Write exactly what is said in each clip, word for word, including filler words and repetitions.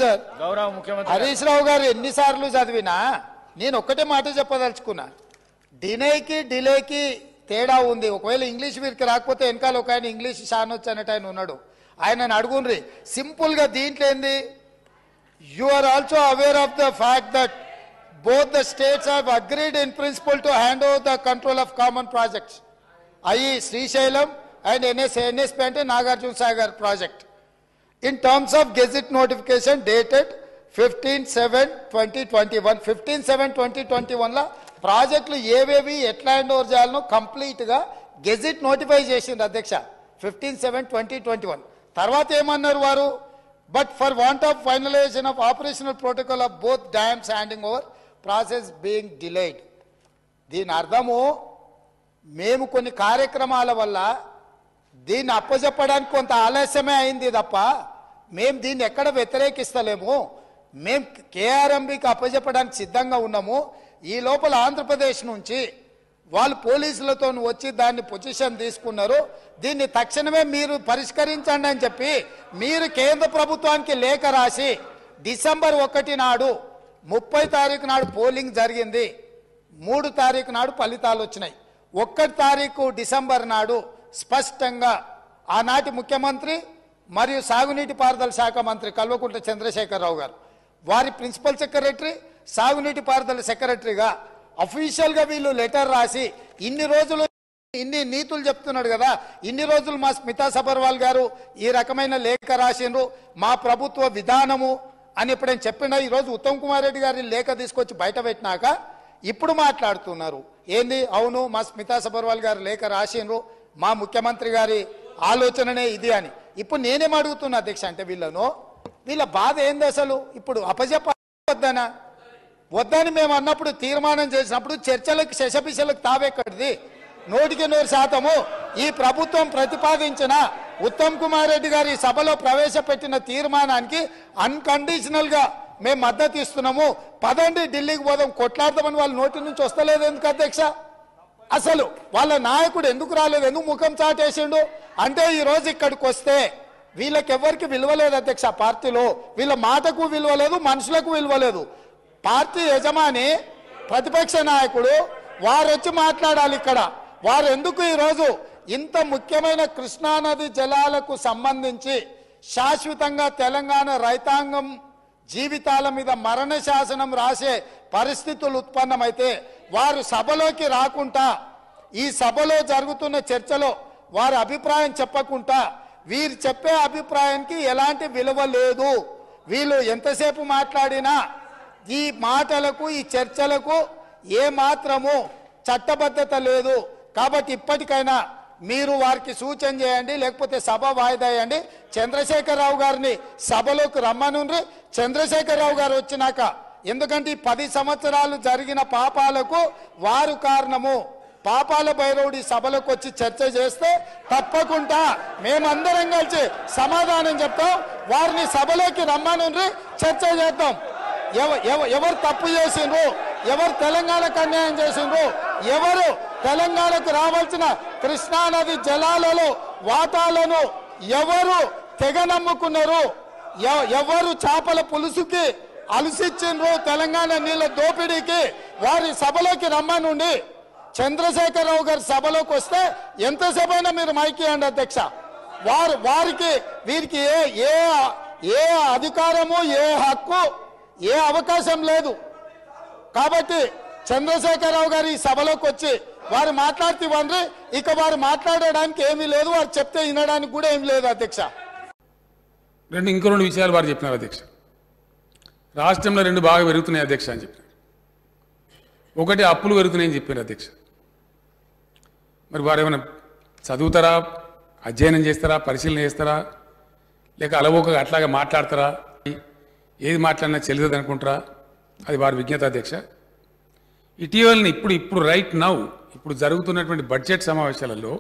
Sir, గౌరవ ముఖ్యమంత్రి హరీష్ రావు గారు ఎన్నిసార్లు చదివినా నేను ఒక్కటే మాట చెప్పదలుచుకున్నా. డినేకి డిలేకి తేడా ఉంది. ఒకవేళ ఇంగ్లీష్ వీరికి రాకపోతే వెనకాల ఒక ఆయన ఇంగ్లీష్ షానొచ్చు అన్నట్టు ఆయన ఉన్నాడు, ఆయనను అడుగుండ్రి. సింపుల్ గా దీంట్లో ఏంది, you are also aware of the fact that both the states have agreed in principle to hand over the control of common projects, that is Srisailam and N S N S P and Nagarjuna Sagar project, in terms of gazette notification dated fifteen seven twenty twenty-one. fifteen seven twenty twenty-one la ప్రాజెక్టులు ఏవేవి ఎట్లా hand over చేయాలనో complete గా gazette notify చేసింది అధ్యక్ష fifteen seven twenty twenty one. తర్వాత ఏమన్నారు వారు, but for want of finalisation of operational protocol of both dams handing over process being delayed. దీని అర్థము మేము కొన్ని కార్యక్రమాల వల్ల దీన్ని అప్పచెప్పడానికి కొంత ఆలస్యమే అయింది తప్ప మేము దీన్ని ఎక్కడ వ్యతిరేకిస్తలేము. మేము కేఆర్ఎంబికి అప్పచెప్పడానికి సిద్ధంగా ఉన్నాము. ఈ లోపల ఆంధ్రప్రదేశ్ నుంచి వాళ్ళు పోలీసులతో వచ్చి దాన్ని పొజిషన్ తీసుకున్నారు. దీన్ని తక్షణమే మీరు పరిష్కరించండి అని చెప్పి మీరు కేంద్ర ప్రభుత్వానికి లేఖ రాసి డిసెంబర్ ఒకటి నాడు ముప్పై తారీఖు నాడు పోలింగ్ జరిగింది. మూడు తారీఖు నాడు ఫలితాలు వచ్చినాయి. ఒక్కటి తారీఖు డిసెంబర్ నాడు స్పష్టంగా ఆనాటి ముఖ్యమంత్రి మరియు సాగునీటి పారుదల శాఖ మంత్రి కల్వకుంట్ల చంద్రశేఖరరావు గారు, వారి ప్రిన్సిపల్ సెక్రటరీ, సాగునీటి పారుదల సెక్రటరీగా అఫీషియల్ గా వీళ్ళు లెటర్ రాసి ఇన్ని రోజులు ఇన్ని నీతులు చెప్తున్నాడు కదా, ఇన్ని రోజులు మా స్మితా సబర్వాల్ గారు ఈ రకమైన లేఖ రాసిండ్రు, మా ప్రభుత్వ విధానము అని ఎప్పుడైనా చెప్పినా ఈరోజు ఉత్తమ్ కుమార్ రెడ్డి గారిని లేఖ తీసుకొచ్చి బయట పెట్టినాక ఇప్పుడు మాట్లాడుతున్నారు ఏంది, అవును మా స్మితా సబర్వాల్ గారు లేఖ రాసిండ్రు, మా ముఖ్యమంత్రి గారి ఆలోచననే ఇది అని. ఇప్పుడు నేనేం అడుగుతున్నా అధ్యక్ష అంటే వీళ్ళను వీళ్ళ బాధ ఏంది అసలు, ఇప్పుడు అపజెప్ప వద్దనా వద్దని మేము అన్నప్పుడు తీర్మానం చేసినప్పుడు చర్చలకు శశపిశలకు తావెక్కడిది, నూటికి నూరు శాతము ఈ ప్రభుత్వం ప్రతిపాదించిన ఉత్తమ్ కుమార్ రెడ్డి గారి సభలో ప్రవేశపెట్టిన తీర్మానానికి అన్కండిషనల్ గా మేము మద్దతు ఇస్తున్నాము, పదండి ఢిల్లీకి పోదాం కొట్లాడదామని వాళ్ళ నోటి నుంచి వస్తలేదు ఎందుకు అధ్యక్ష? అసలు వాళ్ళ నాయకుడు ఎందుకు రాలేదు, ఎందుకు ముఖం చాటేసిండు అంటే ఈ రోజు ఇక్కడికి వస్తే వీళ్ళకి ఎవరికి విలువలేదు అధ్యక్ష. పార్టీలో వీళ్ళ మాటకు విలువలేదు, మనుషులకు విలువలేదు. పార్టీ యజమాని ప్రతిపక్ష నాయకుడు వారు వచ్చి మాట్లాడాలి ఇక్కడ. వారు ఎందుకు ఈరోజు ఇంత ముఖ్యమైన కృష్ణానది జలాలకు సంబంధించి శాశ్వతంగా తెలంగాణ రైతాంగం జీవితాల మీద మరణ శాసనం రాసే పరిస్థితులు ఉత్పన్నమైతే వారు సభలోకి రాకుండా ఈ సభలో జరుగుతున్న చర్చలో వారి అభిప్రాయం చెప్పకుండా వీరు చెప్పే అభిప్రాయానికి ఎలాంటి విలువ లేదు. వీళ్ళు ఎంతసేపు మాట్లాడినా ఈ మాటలకు ఈ చర్చలకు ఏ మాత్రము చట్టబద్ధత లేదు. కాబట్టి ఇప్పటికైనా మీరు వారికి సూచన చేయండి, లేకపోతే సభ వాయిదా వేయండి. చంద్రశేఖరరావు గారిని సభలోకి రమ్మనుండ్రి. చంద్రశేఖరరావు గారు వచ్చినాక, ఎందుకంటే ఈ పది సంవత్సరాలు జరిగిన పాపాలకు వారు కారణము. పాపాల భైరవుడి సభలకు వచ్చి చర్చ చేస్తే తప్పకుండా మేమందరం కలిసి సమాధానం చెప్తాం. వారిని సభలోకి రమ్మనుండ్రి, చర్చ చేద్దాం. ఎవరు తప్పు చేసిండ్రు, ఎవరు తెలంగాణకు అన్యాయం చేసిండ్రు, ఎవరు తెలంగాణకు రావాల్సిన కృష్ణానది జలాలలో వాటాలను ఎవరు తెగ నమ్ముకున్నారు, ఎవరు చేపల పులుసుకి అలసిచ్చిండ్రు తెలంగాణ నీళ్ళ దోపిడీకి, వారి సభలోకి రమ్మనుండి. చంద్రశేఖరరావు గారి సభలోకి వస్తే ఎంతసేపు అయినా మీరు మైకి అండి అధ్యక్ష. వారు వారికి వీరికి ఏ ఏ ఏ అధికారము, ఏ హక్కు, ఏ అవకాశం లేదు. కాబట్టి చంద్రశేఖరరావు గారు ఈ సభలోకి వచ్చి వారు మాట్లాడితే ఇవ్వండి. ఇక వారు మాట్లాడడానికి ఏమీ లేదు, వారు చెప్తే వినడానికి కూడా ఏమీ లేదు అధ్యక్ష. రెండు ఇంకో రెండు విషయాలు వారు చెప్పినారు అధ్యక్ష. రాష్ట్రంలో రెండు బాగా పెరుగుతున్నాయి అధ్యక్ష అని చెప్పినారు. ఒకటి అప్పులు పెరుగుతున్నాయని చెప్పారు అధ్యక్ష. మరి వారు ఏమైనా చదువుతారా, అధ్యయనం చేస్తారా, పరిశీలన చేస్తారా, లేక అలవోకగా అట్లాగా మాట్లాడతారా, ఏది మాట్లాడినా చెల్లిదు అనుకుంటారా, అది వారి విజ్ఞత అధ్యక్ష. ఇటీవలని ఇప్పుడు ఇప్పుడు రైట్ నౌ ఇప్పుడు జరుగుతున్నటువంటి బడ్జెట్ సమావేశాలలో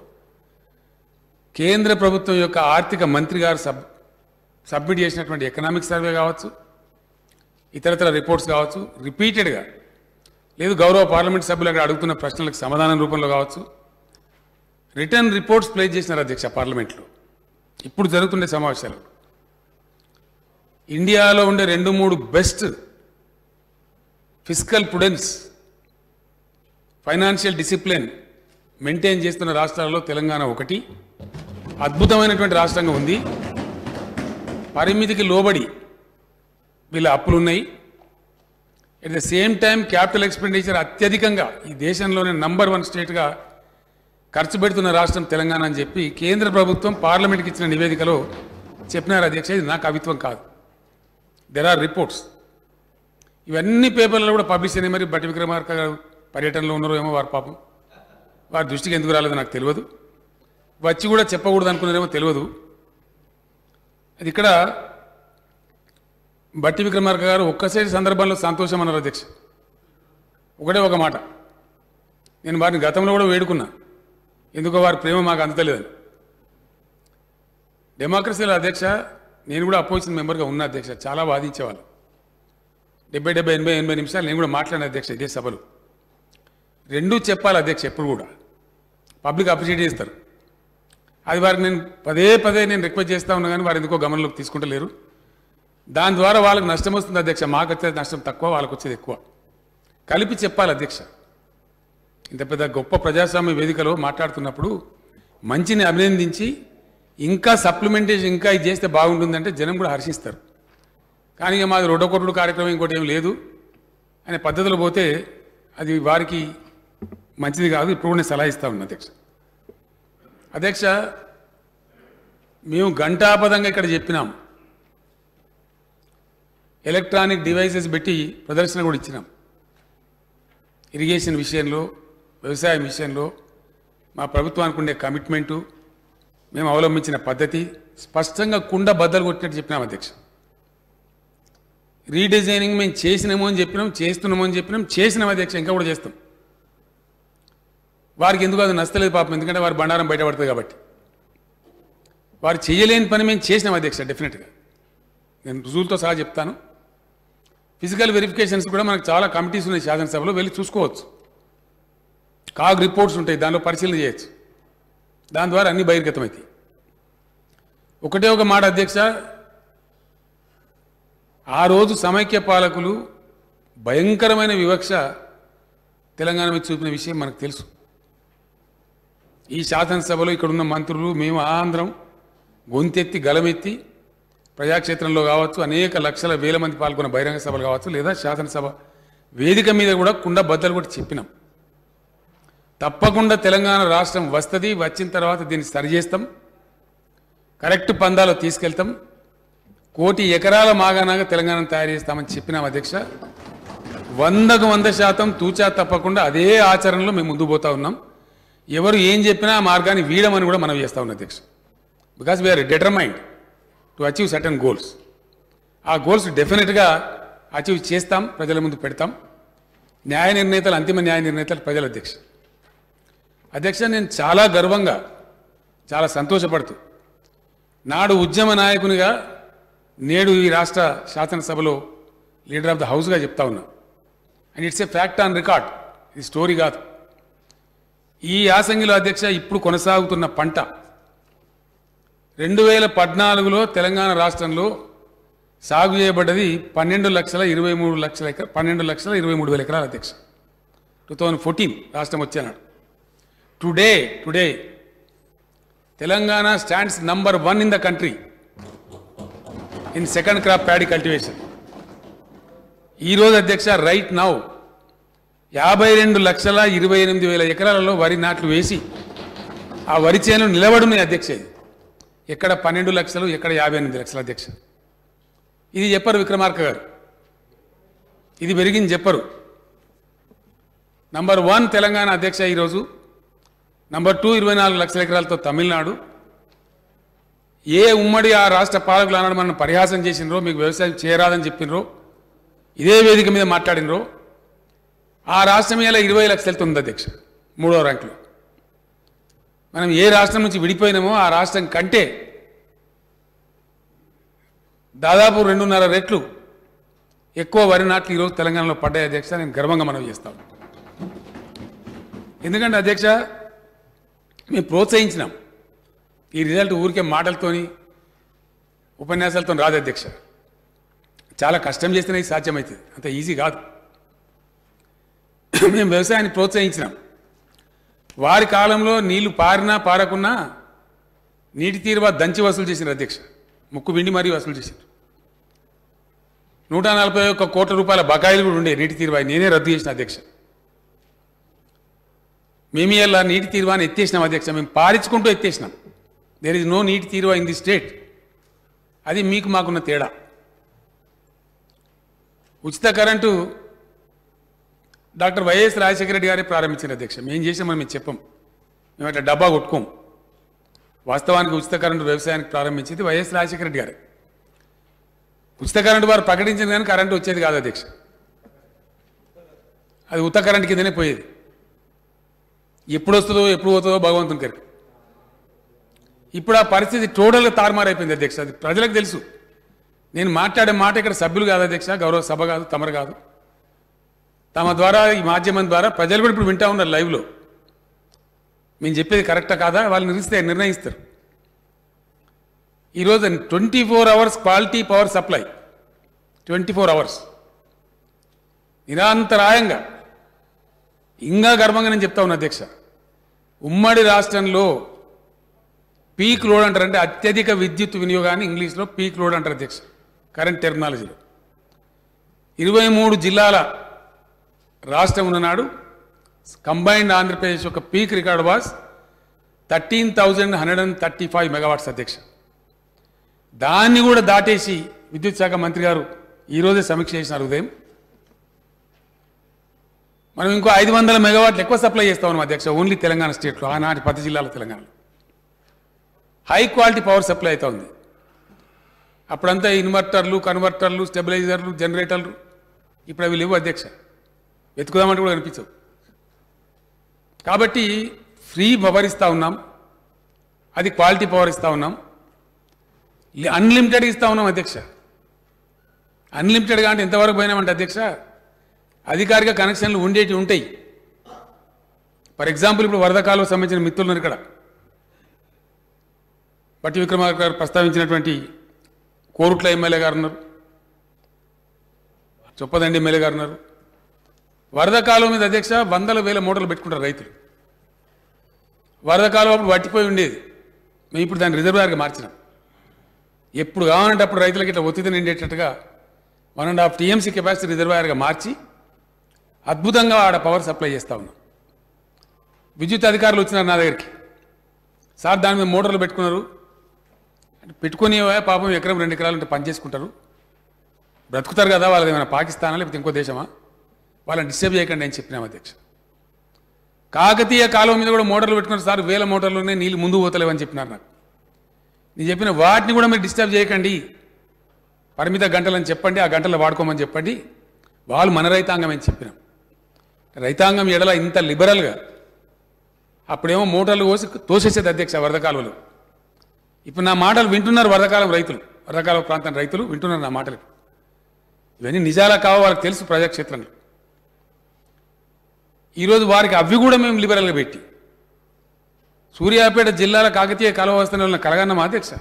కేంద్ర ప్రభుత్వం యొక్క ఆర్థిక మంత్రి గారు సబ్ సబ్మిట్ చేసినటువంటి ఎకనామిక్ సర్వే కావచ్చు, ఇతరతర రిపోర్ట్స్ కావచ్చు, రిపీటెడ్గా లేదు గౌరవ పార్లమెంట్ సభ్యులు అక్కడ అడుగుతున్న ప్రశ్నలకు సమాధానం రూపంలో కావచ్చు రిటర్న్ రిపోర్ట్స్ ప్లేస్ చేసినారు అధ్యక్ష పార్లమెంట్లో ఇప్పుడు జరుగుతుండే సమావేశాలు. ఇండియాలో ఉండే రెండు మూడు best fiscal prudence, financial discipline maintain చేస్తున్న రాష్ట్రాలలో తెలంగాణ ఒకటి. అద్భుతమైనటువంటి రాష్ట్రంగా ఉంది. పరిమితికి లోబడి వీళ్ళ అప్పులున్నాయి. At the same time capital expenditure అత్యధికంగా ఈ దేశంలోనే నంబర్ వన్ స్టేట్గా ఖర్చు పెడుతున్న రాష్ట్రం తెలంగాణ అని చెప్పి కేంద్ర ప్రభుత్వం పార్లమెంట్కి ఇచ్చిన నివేదికలో చెప్పినారు అధ్యక్ష. ఇది నా కవిత్వం కాదు, దెర్ ఆర్ రిపోర్ట్స్. ఇవన్నీ పేపర్లలో కూడా పబ్లిష్ అయినాయి. మరి బట్టి విక్రమార్క గారు పర్యటనలో ఉన్నారో ఏమో, వారి పాపం వారి దృష్టికి ఎందుకు రాలేదో నాకు తెలియదు. వచ్చి కూడా చెప్పకూడదు అనుకున్నారేమో తెలియదు. అది ఇక్కడ బట్టి విక్రమార్క గారు ఒక్కసారి సందర్భంలో సంతోషం అన్నారు అధ్యక్ష. ఒకటే ఒక మాట, నేను వారిని గతంలో కూడా వేడుకున్నా, ఎందుకో వారి ప్రేమ మాకు అందుతలేదని. డెమోక్రసీలో అధ్యక్ష నేను కూడా అపోజిషన్ మెంబర్గా ఉన్నా అధ్యక్ష. చాలా వాదించేవాళ్ళు. డెబ్బై డెబ్బై ఎనభై ఎనభై నిమిషాలు నేను కూడా మాట్లాడిన అధ్యక్ష ఇదే సభలు. రెండూ చెప్పాలి అధ్యక్ష. ఎప్పుడు కూడా పబ్లిక్ అప్రిషియేట్ చేస్తారు. అది వారికి నేను పదే పదే నేను రిక్వెస్ట్ చేస్తూ ఉన్నా కానీ వారు ఎందుకో గమనంలోకి తీసుకుంటలేరు. దాని ద్వారా వాళ్ళకి నష్టం వస్తుంది అధ్యక్ష. మాకు వచ్చేది నష్టం తక్కువ, వాళ్ళకు వచ్చేది ఎక్కువ. కలిపి చెప్పాలి అధ్యక్ష. ఇంత పెద్ద గొప్ప ప్రజాస్వామ్య వేదికలో మాట్లాడుతున్నప్పుడు మంచిని అభినందించి ఇంకా సప్లిమెంటేషన్ ఇంకా ఇది చేస్తే బాగుంటుందంటే జనం కూడా హర్షిస్తారు. కానీ ఇక మాది రెండో కోట్లు కార్యక్రమం ఇంకోటి ఏం లేదు అనే పద్ధతిలో పోతే అది వారికి మంచిది కాదు. ఇప్పుడు నేను సలహా ఇస్తా ఉన్నా అధ్యక్ష. అధ్యక్ష మేము ఘంటాపదంగా ఇక్కడ చెప్పినాం, ఎలక్ట్రానిక్ డివైసెస్ పెట్టి ప్రదర్శన కూడా ఇచ్చినాం. ఇరిగేషన్ విషయంలో, వ్యవసాయం విషయంలో మా ప్రభుత్వానికి ఉండే కమిట్మెంటు, మేము అవలంబించిన పద్ధతి స్పష్టంగా కుండ బద్దలు కొట్టినట్టు చెప్పినాం అధ్యక్ష. రీడిజైనింగ్ మేము చేసినామో అని చెప్పినాం, చేస్తున్నామో అని చెప్పినాం, చేసినాం అధ్యక్ష. ఇంకా కూడా చేస్తాం. వారికి ఎందుకు అది నచ్చలేదు పాపం, ఎందుకంటే వారి బండారం బయటపడుతుంది కాబట్టి. వారు చేయలేని పని మేము చేసినాం అధ్యక్ష. డెఫినెట్గా నేను రుజువులతో సహా చెప్తాను. ఫిజికల్ వెరిఫికేషన్స్ కూడా మనకు చాలా కమిటీస్ ఉన్నాయి శాసనసభలో, వెళ్ళి చూసుకోవచ్చు. కాగ్ రిపోర్ట్స్ ఉంటాయి, దానిలో పరిశీలన చేయొచ్చు. దాని ద్వారా అన్ని బహిర్గతమవుతాయి. ఒకటే ఒక మాట అధ్యక్ష, ఆ రోజు సమైక్య పాలకులు భయంకరమైన వివక్ష తెలంగాణ మీద చూపిన విషయం మనకు తెలుసు. ఈ శాసనసభలో ఇక్కడున్న మంత్రులు మేము ఆంధ్రం గొంతెత్తి గలమెత్తి ప్రజాక్షేత్రంలో కావచ్చు, అనేక లక్షల వేల మంది పాల్గొన్న బహిరంగ సభలు కావచ్చు, లేదా శాసనసభ వేదిక మీద కూడా కుండ బద్దలు కూడా చెప్పినాం. తప్పకుండా తెలంగాణ రాష్ట్రం వస్తుంది, వచ్చిన తర్వాత దీన్ని సరిచేస్తాం, కరెక్ట్ పందాలో తీసుకెళ్తాం, కోటి ఎకరాల మాగానాగా తెలంగాణను తయారు చేస్తామని చెప్పినాం అధ్యక్ష. వందకు వంద శాతం తూచా తప్పకుండా అదే ఆచరణలో మేము ముందు పోతా ఉన్నాం. ఎవరు ఏం చెప్పినా ఆ మార్గాన్ని వీడమని కూడా మనం చేస్తా ఉన్నాం అధ్యక్ష. Because we are determined to achieve certain goals. ఆ గోల్స్ డెఫినెట్గా అచీవ్ చేస్తాం, ప్రజల ముందు పెడతాం. న్యాయ నిర్ణేతలు, అంతిమ న్యాయ నిర్ణేతలు ప్రజల అధ్యక్ష. అధ్యక్ష నేను చాలా గర్వంగా, చాలా సంతోషపడుతూ నాడు ఉద్యమ నాయకునిగా నేడు ఈ రాష్ట్ర శాసనసభలో లీడర్ ఆఫ్ ద హౌస్గా చెప్తా ఉన్నా. And it's a fact on record, ఇది స్టోరీ కాదు. ఈ యాసంగిలో అధ్యక్ష ఇప్పుడు కొనసాగుతున్న పంట రెండు వేల పద్నాలుగులో తెలంగాణ రాష్ట్రంలో సాగు చేయబడ్డది పన్నెండు లక్షల ఇరవై మూడు లక్షల ఎకర పన్నెండు లక్షల ఇరవై మూడు వేల ఎకరాలు అధ్యక్ష. టూ థౌజండ్ ఫోర్టీన్ రాష్ట్రం వచ్చేనాడు. Today today Telangana stands number one in the country in second crop paddy cultivation. ఈరోజు అధ్యక్ష రైట్ నౌ యాభై రెండు లక్షల ఇరవై ఎనిమిది వేల ఎకరాలలో వరి నాట్లు వేసి ఆ వరి చేనులు నిలబడున్నాయి అధ్యక్ష. ఎక్కడ పన్నెండు లక్షలు, ఎక్కడ యాభై ఎనిమిది లక్షల అధ్యక్ష. ఇది చెప్పరు విక్రమార్క గారు, ఇది పెరిగింది చెప్పరు. నంబర్ వన్ తెలంగాణ అధ్యక్ష ఈరోజు. నంబర్ టూ ఇరవై నాలుగు లక్షల ఎకరాలతో తమిళనాడు. ఏ ఉమ్మడి ఆ రాష్ట్ర పాలకులు అన్నాడు మనం పరిహాసం చేసినరో, మీకు వ్యవసాయం చేయరాదని చెప్పినరో, ఇదే వేదిక మీద మాట్లాడినరో, ఆ రాష్ట్రం ఇలా ఇరవై లక్షలతో ఉంది అధ్యక్ష, మూడో ర్యాంకులో. మనం ఏ రాష్ట్రం నుంచి విడిపోయినామో ఆ రాష్ట్రం కంటే దాదాపు రెండున్నర రెట్లు ఎక్కువ వరి నాట్లు ఈరోజు తెలంగాణలో పడ్డాయి అధ్యక్ష. నేను గర్వంగా మనవి చేస్తాను. ఎందుకంటే అధ్యక్ష మేము ప్రోత్సహించినాం. ఈ రిజల్ట్ ఊరికే మాటలతోని ఉపన్యాసాలతో రాదు అధ్యక్ష. చాలా కష్టం చేస్తేనే ఇది సాధ్యమవుతుంది, అంత ఈజీ కాదు. మేము వ్యవసాయాన్ని ప్రోత్సహించినాం. వారి కాలంలో నీళ్లు పారినా పారకున్నా నీటి తీరువా దంచి వసూలు చేసినారు అధ్యక్ష, ముక్కు విండి మరీ వసూలు చేసినారు. నూట నలభై ఒక్క కోట్ల రూపాయల బకాయిలు కూడా ఉండే నీటి తీరువా, నేనే రద్దు చేసిన అధ్యక్ష. మేము ఇలా నీటి తీరువాని ఎత్తేసినాం అధ్యక్ష, మేము పారించుకుంటూ ఎత్తేసినాం. దేర్ ఇస్ నో నీటి తీరువా ఇన్ ది స్టేట్. అది మీకు మాకున్న తేడా. ఉచిత current doctor YS Rajasekhara Reddy గారే ప్రారంభించిన అధ్యక్ష. మేము చేసామని మేము చెప్పం, మేము అట్లా డబ్బా కొట్టుకోం. వాస్తవానికి ఉచిత కరెంటు వ్యవసాయానికి ప్రారంభించింది వైఎస్ రాజశేఖర రెడ్డి గారే. ఉచిత కరెంటు వారు ప్రకటించిన కానీ కరెంటు వచ్చేది కాదు అధ్యక్ష, అది ఉత్త కరెంటు కిందనే పోయేది. ఎప్పుడు వస్తుందో ఎప్పుడు పోతుందో భగవంతుని కరికి. ఇప్పుడు ఆ పరిస్థితి టోటల్గా తారుమారైపోయింది అధ్యక్ష. అది ప్రజలకు తెలుసు. నేను మాట్లాడే మాట ఇక్కడ సభ్యులు కాదు అధ్యక్ష, గౌరవ సభ కాదు, తమరు కాదు. తమ ద్వారా ఈ మాధ్యమం ద్వారా ప్రజలు కూడా ఇప్పుడు వింటా ఉన్నారు లైవ్లో. మేము చెప్పేది కరెక్టా కాదా వాళ్ళు నిర్ణయిస్తే నిర్ణయిస్తారు. ఈరోజు twenty four hours quality power supply, twenty four hours నిరంతరాయంగా. ఇంకా గర్వంగా నేను చెప్తా ఉన్నా అధ్యక్ష, ఉమ్మడి రాష్ట్రంలో పీక్ లోడ్ అంటారు, అంటే అత్యధిక విద్యుత్ వినియోగాన్ని ఇంగ్లీష్లో పీక్ లోడ్ అంటారు అధ్యక్ష, కరెంట్ టెర్మినాలజీలో. ఇరవై మూడు జిల్లాల రాష్ట్రం ఉన్ననాడు కంబైన్డ్ ఆంధ్రప్రదేశ్ యొక్క peak record was thirteen thousand hundred and thirty five megawatts అధ్యక్ష. దాన్ని కూడా దాటేసి విద్యుత్ శాఖ మంత్రి గారు ఈరోజే సమీక్ష చేసినారు ఉదయం. మనం ఇంకో ఐదు వందల మెగావాట్లు ఎక్కువ సప్లై చేస్తా ఉన్నాం అధ్యక్ష, ఓన్లీ తెలంగాణ స్టేట్లో, ఆనాటి పది జిల్లాల తెలంగాణలో హై క్వాలిటీ పవర్ సప్లై అవుతా ఉంది. అప్పుడంతా ఇన్వర్టర్లు, కన్వర్టర్లు, స్టెబిలైజర్లు, జనరేటర్లు. ఇప్పుడు అవి లేవు అధ్యక్ష, వెతుకుదామంటే కూడా కనిపించవు. కాబట్టి ఫ్రీ పవర్ ఇస్తూ ఉన్నాం, అది క్వాలిటీ పవర్ ఇస్తూ ఉన్నాం, అన్లిమిటెడ్ ఇస్తూ ఉన్నాం అధ్యక్ష. అన్లిమిటెడ్గా అంటే ఎంతవరకు పోయినామంటే అధ్యక్ష, అధికారిక కనెక్షన్లు ఉండేవి ఉంటాయి. ఫర్ ఎగ్జాంపుల్ ఇప్పుడు వరద కాలువకు సంబంధించిన మిత్రులు ఇక్కడ బట్టి విక్రమార్క గారు ప్రస్తావించినటువంటి కోరుట్ల ఎమ్మెల్యే గారు ఉన్నారు, చొప్పదండి ఎమ్మెల్యే గారు ఉన్నారు. వరద కాలువ మీద అధ్యక్ష వందల వేల మోటార్లు పెట్టుకుంటారు రైతులు. వరద కాలువ అప్పుడు వట్టిపోయి ఉండేది, మేము ఇప్పుడు దాన్ని రిజర్వాయర్గా మార్చినాం. ఎప్పుడు కావాలంటే అప్పుడు రైతులకు ఇట్లా ఒత్తిడి నిండేటట్టుగా one and half TMC capacity రిజర్వాయర్గా మార్చి అద్భుతంగా ఆడ పవర్ సప్లై చేస్తూ ఉన్నాం. విద్యుత్ అధికారులు వచ్చినారు నా దగ్గరికి, సార్ దాని మీద మోటార్లు పెట్టుకున్నారు, పెట్టుకుని పాపం ఎకరం రెండు ఎకరాలు ఉంటే పని చేసుకుంటారు, బ్రతుకుతారు కదా, వాళ్ళది ఏమైనా పాకిస్తానా లేకపోతే ఇంకో దేశమా, వాళ్ళని డిస్టర్బ్ చేయకండి అని చెప్పినాం అధ్యక్ష. కాకతీయ కాలువ మీద కూడా మోటార్లు పెట్టుకున్నారు సార్, వేల మోటార్లునే నీళ్ళు ముందు పోతలేవని చెప్పినారు నాకు. నేను చెప్పిన వాటిని కూడా మీరు డిస్టర్బ్ చేయకండి, పరిమిత గంటలని చెప్పండి, ఆ గంటలు వాడుకోమని చెప్పండి, వాళ్ళు మన రైతాంగం అని చెప్పినాం. రైతాంగం ఎడల ఇంత లిబరల్గా అప్పుడేమో మోటార్లు కోసి తోసేసేది అధ్యక్ష వరద కాలువలు. ఇప్పుడు నా మాటలు వింటున్నారు వరదకాలం రైతులు, వరదకాలం ప్రాంతం రైతులు వింటున్నారు నా మాటలు. ఇవన్నీ నిజాలా కావో వాళ్ళకి తెలుసు ప్రజాక్షేత్రంలో. ఈరోజు వారికి అవి కూడా మేము లిబరల్గా పెట్టి సూర్యాపేట జిల్లాల కాకతీయ కాలువ వ్యవస్థను కలగన్నాం అధ్యక్ష.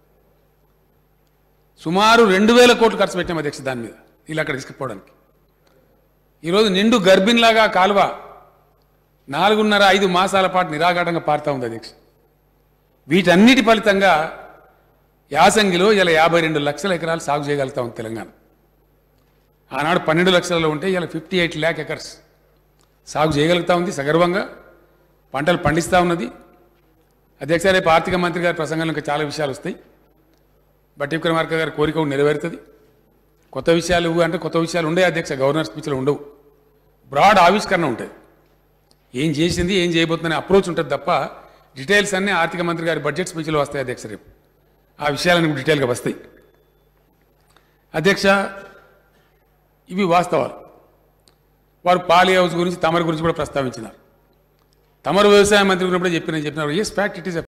సుమారు రెండు వేల కోట్లు ఖర్చు పెట్టాం అధ్యక్ష దాని మీద, ఇలా అక్కడ తీసుకుపోవడానికి. ఈరోజు నిండు గర్భిణిలాగా కాలువ నాలుగున్నర ఐదు మాసాల పాటు నిరాఘాటంగా పారుతూ ఉంది అధ్యక్ష. వీటన్నిటి ఫలితంగా యాసంగిలో ఇలా యాభై రెండు లక్షల ఎకరాలు సాగు చేయగలుగుతా ఉంది తెలంగాణ. ఆనాడు పన్నెండు లక్షలలో ఉంటే ఇలా ఫిఫ్టీ ఎయిట్ ల్యాక్ ఎకర్స్ సాగు చేయగలుగుతూ ఉంది, సగర్వంగా పంటలు పండిస్తూ ఉన్నది. అధ్యక్ష రేపు ఆర్థిక మంత్రి గారి ప్రసంగంలో ఇంకా చాలా విషయాలు వస్తాయి. బట్టి విక్రమార్క గారి కోరిక నెరవేరుతుంది. కొత్త విషయాలు అంటే కొత్త విషయాలు ఉండే అధ్యక్ష, గవర్నర్ స్పీచ్లో ఉండవు, బ్రాడ్ ఆవిష్కరణ ఉంటుంది. ఏం చేసింది ఏం చేయబోతుందనే అప్రోచ్ ఉంటుంది తప్ప డీటెయిల్స్ అన్నీ ఆర్థిక మంత్రి గారి బడ్జెట్ స్పీచ్లో వస్తాయి అధ్యక్ష. రేపు ఆ విషయాలను డీటెయిల్గా వస్తాయి అధ్యక్ష. ఇవి వాస్తవాలు. వారు పాలి హౌస్ గురించి తమరి గురించి కూడా ప్రస్తావించినారు. తమరు వ్యవసాయ మంత్రి ఉన్నప్పుడే చెప్పిన చెప్పినారు ఎస్ ఫ్యాక్ట్ ఇట్ ఈస్